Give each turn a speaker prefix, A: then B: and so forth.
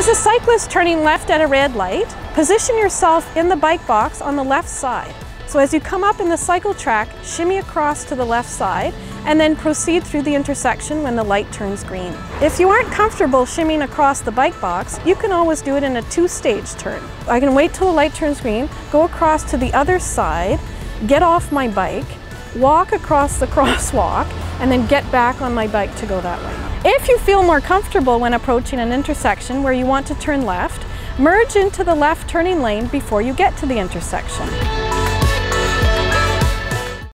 A: As a cyclist turning left at a red light, position yourself in the bike box on the left side. So as you come up in the cycle track, shimmy across to the left side and then proceed through the intersection when the light turns green. If you aren't comfortable shimmying across the bike box, you can always do it in a two-stage turn. I can wait till the light turns green, go across to the other side, get off my bike, walk across the crosswalk, and then get back on my bike to go that way. If you feel more comfortable when approaching an intersection where you want to turn left, merge into the left turning lane before you get to the intersection.